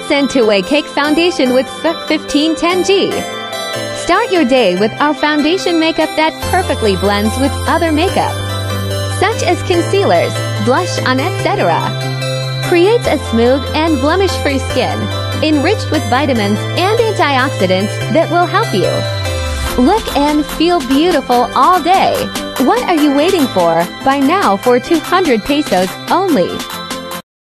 Let's end two-way cake foundation with 1510G. Start your day with our foundation makeup that perfectly blends with other makeup, such as concealers, blush on, etc. Creates a smooth and blemish-free skin, enriched with vitamins and antioxidants that will help you look and feel beautiful all day. What are you waiting for? Buy now for 200 pesos only.